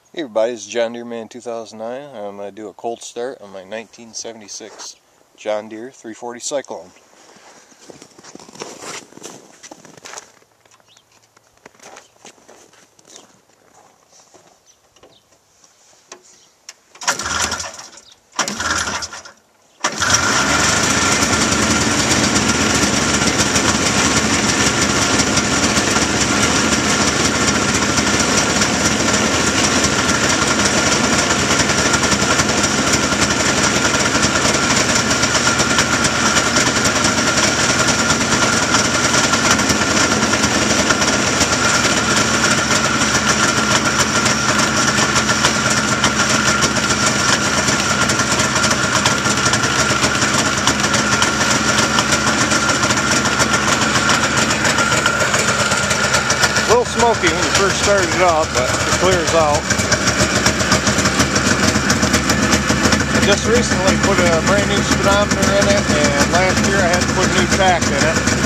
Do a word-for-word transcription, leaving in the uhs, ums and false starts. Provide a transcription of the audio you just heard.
Hey everybody, it's John Deere Man two thousand nine. I'm going to do a cold start on my nineteen seventy-six John Deere three forty Cyclone. A little smoky when you first started it up, but it clears out. I just recently put a brand new speedometer in it, and last year I had to put a new track in it.